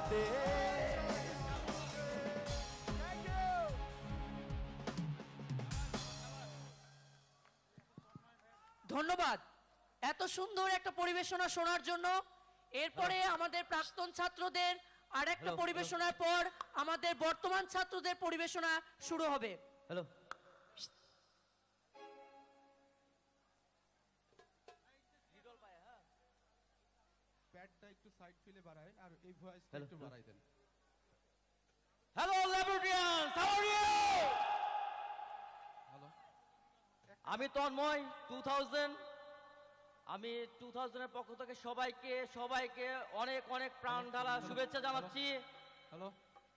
হাতে। ধন্যবাদ এত সুন্দর একটা পরিবেশনা শোনার জন্য। এরপরে আমাদের প্রাক্তন ছাত্রদের আর একটা পরিবেশনার পর আমাদের বর্তমান ছাত্রদের পরিবেশনা শুরু হবে। হ্যালো, প্যাডটা একটু সাইড ফিলে বাড়ায় আর এই ভয়েসটা একটু বাড়াই দেন। Hello laboratorians, how are you? Hello, আমি তন্ময় 2000। আমি 2000 এর পক্ষ থেকে সবাইকে অনেক অনেক প্রাণ ঢালা শুভেচ্ছা জানাচ্ছি। হ্যালো,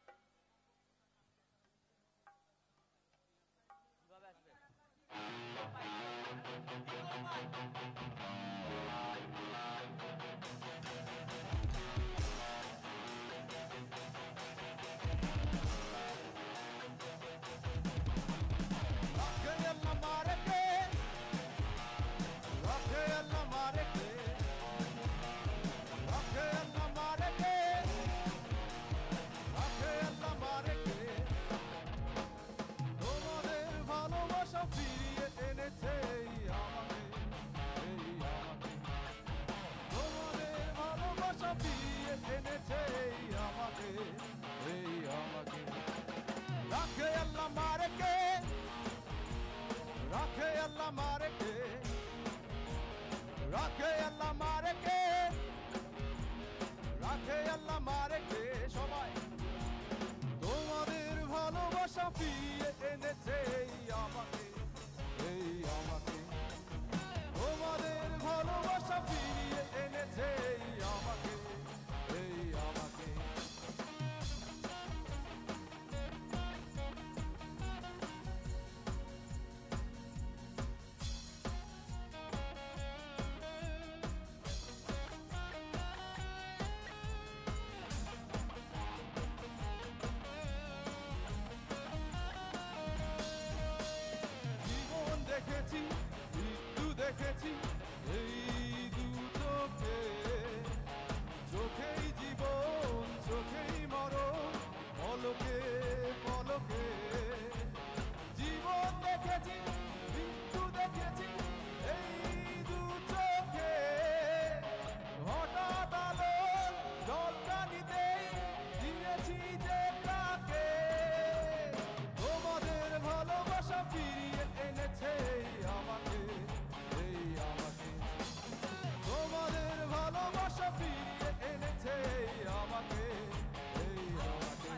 তোমাদের ভালোবাসা ফিরিয়ে এনেছে আমাকে, তোমাদের ভালোবাসা ফিরিয়ে এনেছে আমাকে, আমাকে। রাখে আল্লাহ মারেকে, রাখে আল্লাহ মারেকে, রাখে আল্লাহ মারেকে, রাখে আল্লাহ মারেকে। সবাই তোমাদের ভালোবাসা ফিরিয়ে এনেছে আমাকে, আমাকে। তোমাদের ভালোবাসা ফিরিয়ে এনেছে আমাকে, আমাকে। দেখেছি, মৃত্যু দেখেছি এই দু চোখে, চোখেই জীবন চোখেই মরণ, পলকে পলকে। জীবন দেখেছি, মৃত্যু দেখেছি এই দু চোখে, হঠাৎ আলো জলকানিতেই দিয়েছি যে তাকে। তোমাদের ভালোবাসা ফিরিয়ে এনেছে আমাকে, আমাকে। তোমাদের ভালোবাসা ফিরিয়ে এনেছে আমাকে, আমাকে।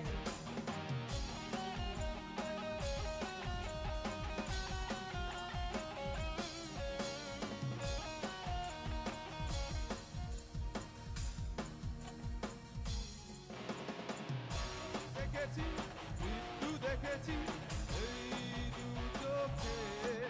দেখেছি, মৃত্যু দেখেছি এই দু চোখে,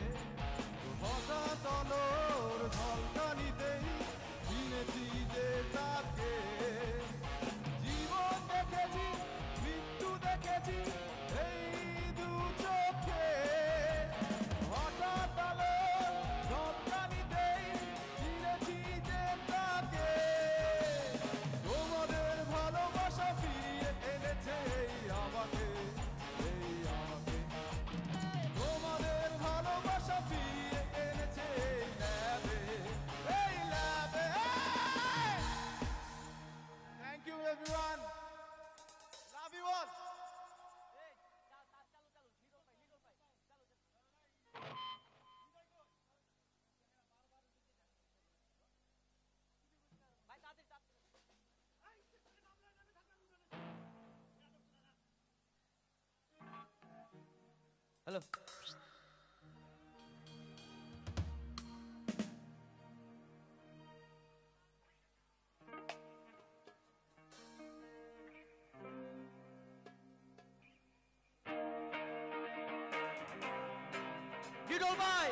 হঠাৎ আলোর ঝলকানিতেই চিনেছি যে তাকে। জীবন দেখেছি, মৃত্যু দেখেছি এই দু চোখে, হঠাৎ আলোর ঝলকানিতেই চিনেছি যে তাকে। তোমাদের ভালোবাসা ফিরিয়ে এনেছে আমাকে, আমাকে। তোমাদের ভালোবাসা ফিরিয়ে এনেছে ল্যাবে, এই ল্যাবে। Thank you everyone, love you all. Hello. ডিডল ভাই,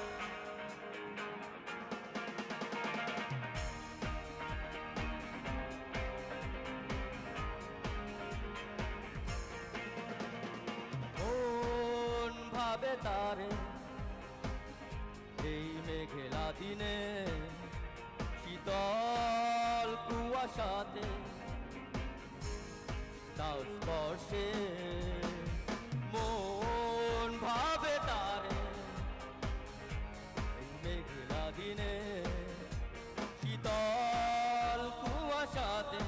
ভাবে তারে এই মেঘেলা দিনে, শীতল কুয়াশাতে তার স্পর্শে মন ভাবে তারে এই মেঘলা দিনে শীতল কুয়াশাতে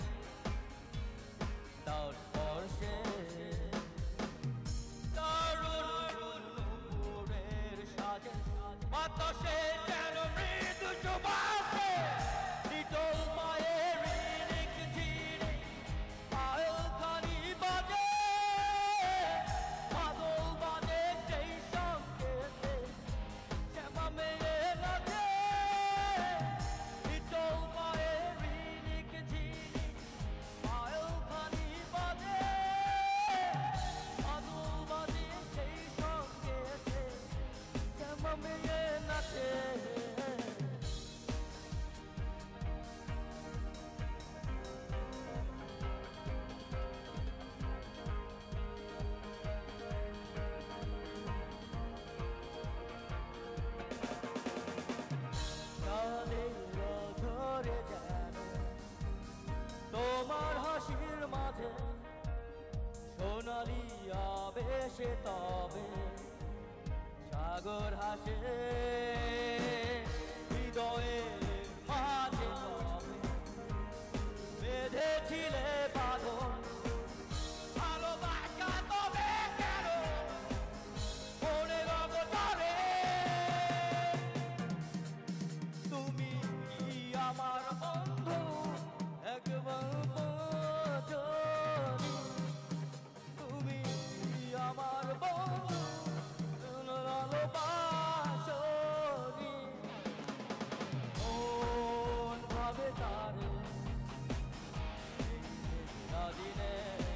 তার স্পর্শে দারুণ নুপুরের সাজে বাতাসে যেন মৃদু সুবাসে নিটোল পায়ের রিনিক ঝিরে পায়খানি বাজে মাদল বাজে সেই সংকেতে শ্যামা মেয়ে নাচে নিটোল পায়ের রিনিক ঝিরে পায়খানি বাজে মাদল বাজে সেই সংকেতে শ্যামা মেয়ে নাচে ধরে যেন তোমার হাসির মাঝে সোনালি আবেশে তবে সাগর হাসে হৃদয়ের মাঝে তবে বেঁধেছিলে বাঁধন ভালোবাসা তবে কেন মনে অবতরে তুমি কি আমার বন্ধু একবার বোঝনি তুমি কি আমার বন্ধু ভালোবাসনি মন ভাবে তারে এই মেঘলা দিনে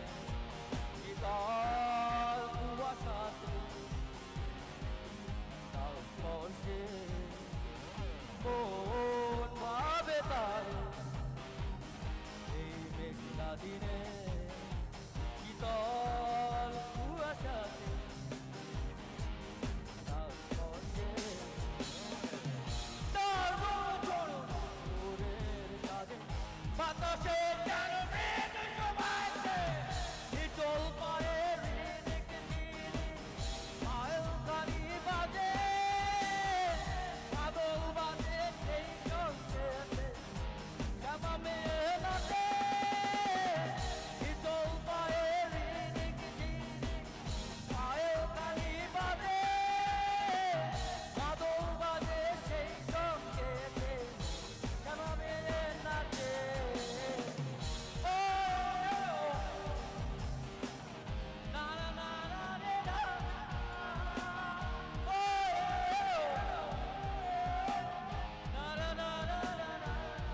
শীতল কুয়াশাতে তার স্পর্শে মন ভাবে তারে এই মেঘলা দিনে শীতল কুয়াশাতে তার স্পর্শে দারুণ নুপুরের সাজে বাতাসে যেন মৃদু সুবাসে নিটোল পায়ের রিনিক ঝিরি পায়খানি বাজে মাদল বাজে সেই সংকেতে শ্যামা মেয়ে নাচে নিটোল পায়ের রিনিক ঝিরি পায়খানি বাজে মাদল বাজে সেই সংকেতে শ্যামা মেয়ে নাচে ও না না না না রে না ও না না না না না না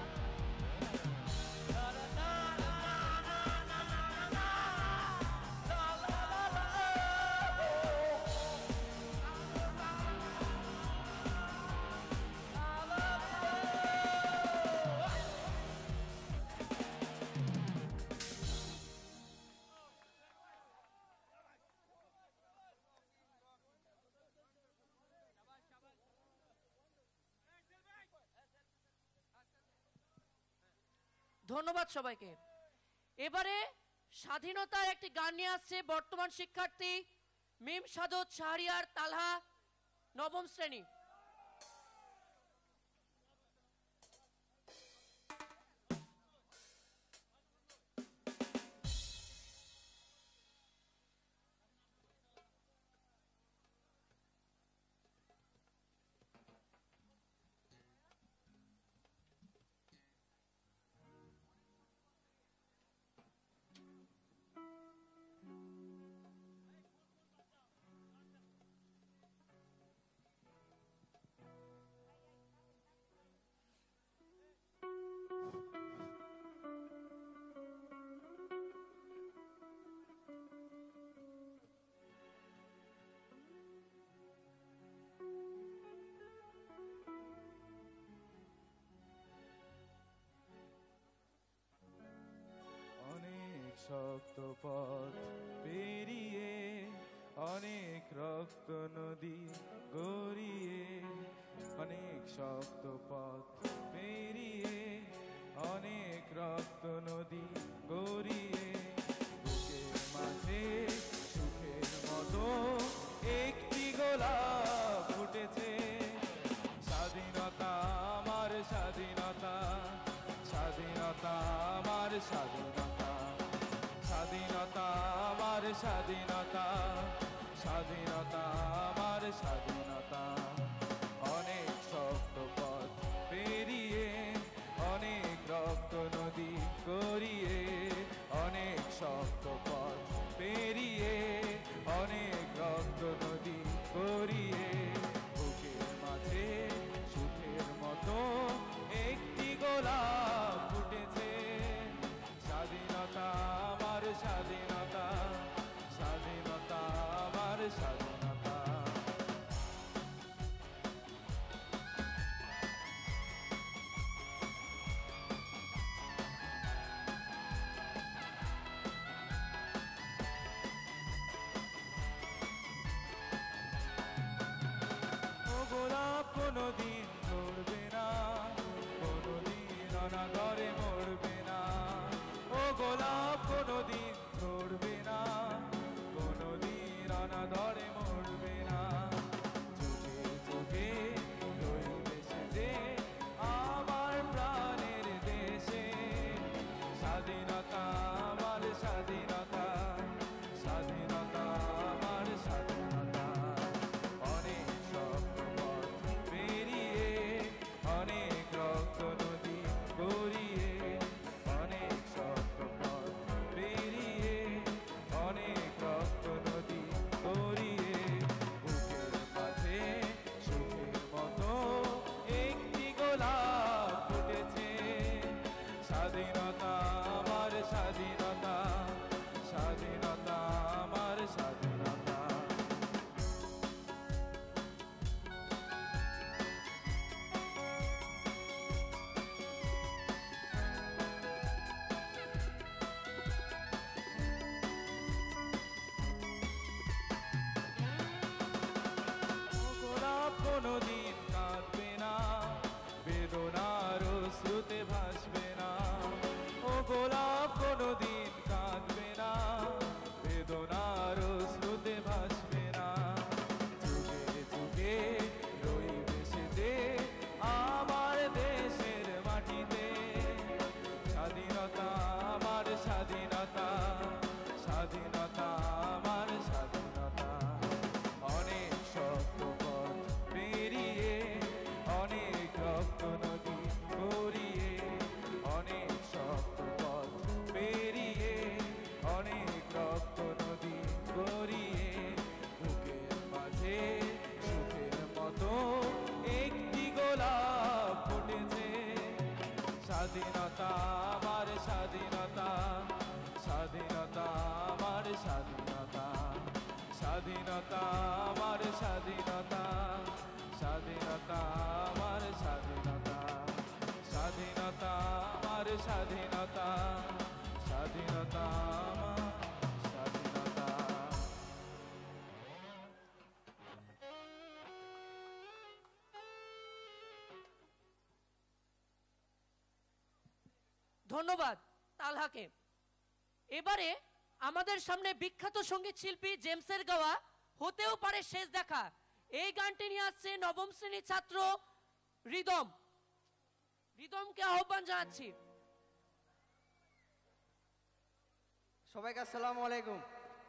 ধন্যবাদ সবাইকে। এবারে স্বাধীনতার একটি গান নিয়ে আসছে বর্তমান শিক্ষার্থী মিম সাদত শাহরিয়ার তালহা নবম শ্রেণী। শক্ত পথ পেরিয়ে অনেক রক্ত নদী গড়িয়ে, অনেক শক্ত পথ পেরিয়ে অনেক রক্ত নদী গড়িয়ে স্বাধীনতা, স্বাধীনতা আমার স্বাধীনতা, স্বাধীনতা আমার স্বাধীনতা। অনেক শক্ত পথ পেরিয়ে, অনেক রক্ত নদী গড়িয়ে, অনেক শক্ত পথ পেরিয়ে, অনেক রক্ত নদী গড়িয়ে, বুকের মাঝে সুখের মতো একটি গোলাপ ফুটেছে। স্বাধীনতা আমার স্বাধীনতা, স্বাধীনতা আমার স্বাধীনতা। ও গোলাপ কোনোদিন ঝরবে না, কোনোদিন অনাগরে মরবে না। ও গোলাপ কোনোদিন ঝরবে না, কোনোদিন অনাগরে মরবে না। যুগে যুগে রইবে সে যে আমার প্রাণের দেশে। স্বাধীনতা আমার স্বাধীনতা, স্বাধীনতা আমার স্বাধীনতা। অনেক শক্ত পথ পেরিয়ে, অনেক রক্ত নদী গড়িয়ে, অনেক শক্ত পথ পেরিয়ে, অনেক রক্ত নদী গড়িয়ে, বুকের মাঝে সুখের মতো একটি গোলাপ ফুটেছে। স্বাধীনতা আমার স্বাধীনতা, স্বাধীনতা আমার স্বাধীনতা। গোলাপ কোনোদিন কাঁদবে না, বেদনার অশ্রুতে ভাসবে না। ও গোলাপ কোনোদিন কাঁদবে না, বেদনার অশ্রুতে ভাসবে না। যুগে যুগে রইবে সে যে আমার দেশের মাটিতে। স্বাধীনতা আমার স্বাধীনতা, স্বাধীনতা আমার স্বাধীনতা। অনেক শক্ত পথ পেরিয়ে, অনেক রক্ত নদী গড়িয়ে, অনেক শক্ত পথ পেরিয়ে, অনেক রক্ত নদী গড়িয়ে, বুকের মাঝে সুখের মতো একটি গোলাপ ফুটেছে। স্বাধীনতা আমার স্বাধীনতা, স্বাধীনতা আমার স্বাধীনতা, স্বাধীনতা আমার স্বাধীনতা, স্বাধীনতা আমার স্বাধীনতা, স্বাধীনতা আমার স্বাধীনতা, স্বাধীনতা আমার স্বাধীনতা। ধন্যবাদ তালহাকে। এবারে আমাদের সামনে বিখ্যাত সঙ্গীত শিল্পী জেমসের গাওয়া হতেও পারে শেষ দেখা এই গানটি নিয়ে আসছে নবম শ্রেণীর ছাত্র রিদম। রিদমকে আহ্বান জানাচ্ছি। সবাইকে আসসালামু আলাইকুম।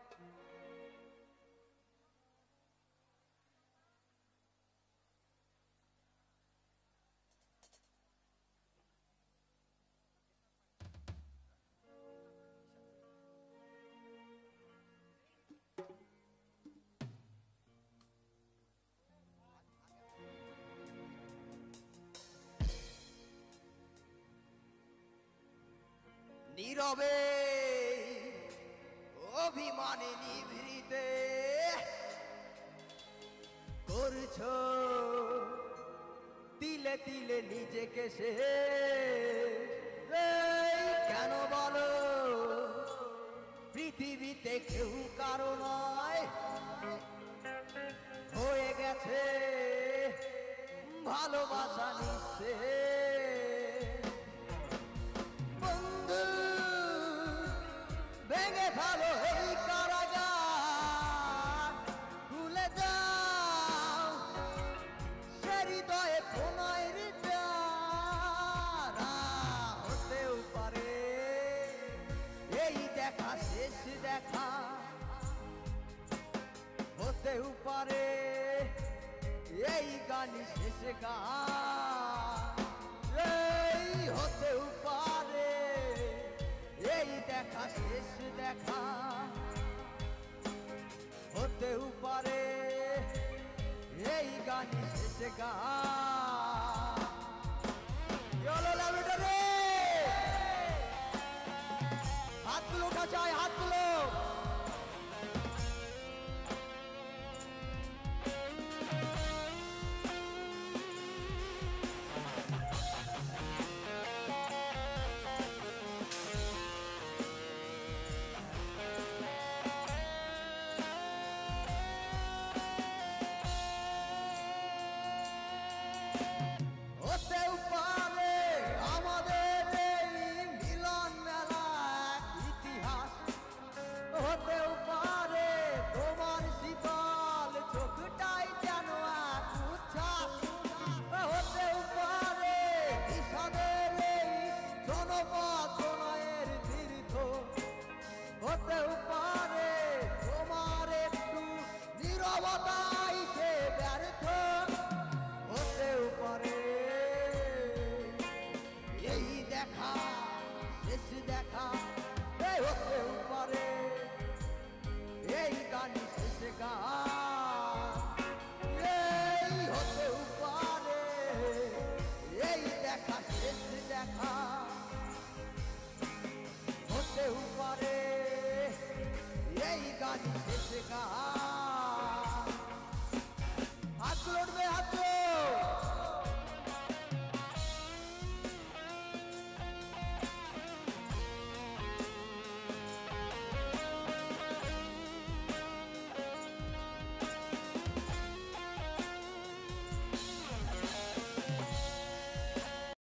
নীরবে অভিমানে নিভৃতে করছো তিলে তিলে নিজেকে সে কেন বলো পৃথিবীতে কেউ কারো নয় হয়ে গেছে ভালোবাসা নিঃশেষ বন্ধু ভেঙে ফেলো এই কারাগার খুলে দাও সে হৃদয়ে প্রণয়ের দ্বার হতেও পারে গান এই হতেও পারে এই দেখা শেষ দেখা হতেও পারে এই গানই শেষ গান ইয়োলো ল্যাবরেটরি হাতগুলো কাচায় হাতগুলো হতেও পারে আমাদের এই মিলন মেলা এক ইতিহাস হতেও পারে তোমার শীতল চোখটাই যেন এক উচ্ছ্বাস হতেও পারে বিষাদের এই জনপদ প্রণয়ের তীর্থ হতেও পারে তোমার একটু নীরবতাই সে ব্যর্থ হতেও পারে এই দেখা শেষ দেখা এই হতেও পারে এই গানই শেষ গান এই হতেও পারে এই দেখা শেষ দেখা হতেও পারে এই গানই শেষ গান